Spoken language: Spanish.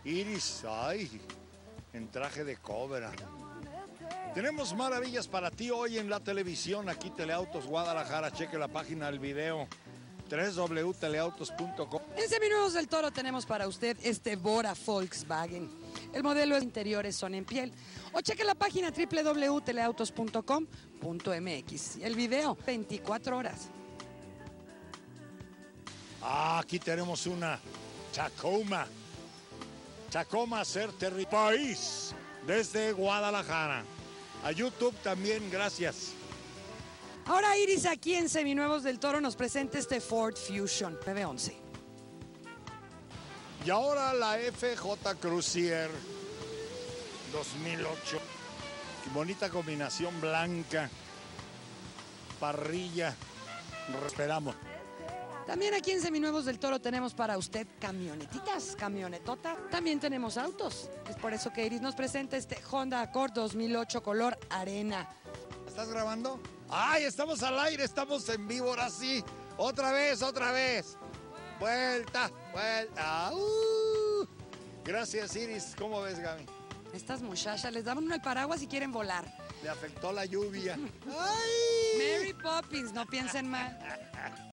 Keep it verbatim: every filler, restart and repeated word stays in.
Iris, ay, en traje de cobra. Tenemos maravillas para ti hoy en la televisión, aquí Teleautos Guadalajara. Cheque la página del video, doble u doble u doble u punto teleautos punto com. En Seminuevos del Toro tenemos para usted este Bora Volkswagen. El modelo de interiores son en piel. O cheque la página doble u doble u doble u punto teleautos punto com punto m x. Y el video, veinticuatro horas. Ah, aquí tenemos una Tacoma. Tacoma Ser Terri País desde Guadalajara. A YouTube también, gracias. Ahora Iris aquí en Seminuevos del Toro nos presenta este Ford Fusion nueve once. Y ahora la F J Cruiser dos mil ocho. Qué bonita combinación blanca, parrilla. Esperamos. También aquí en Seminuevos del Toro tenemos para usted camionetitas, camionetota. También tenemos autos. Es por eso que Iris nos presenta este Honda Accord dos mil ocho color arena. ¿Estás grabando? ¡Ay, estamos al aire! Estamos en vivo ahora sí. Otra vez, otra vez. Vuelta, vuelta. Uh. Gracias, Iris. ¿Cómo ves, Gaby? Estas muchachas les daban uno el paraguas y quieren volar. Le afectó la lluvia. ¡Ay! Mary Poppins, no piensen mal.